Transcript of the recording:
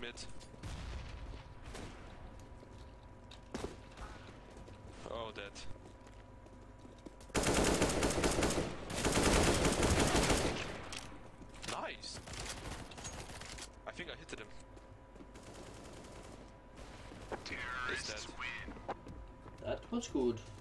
shit. Oh, dead. Nice! I think I hit him. Terrorists He's dead. win. That was good.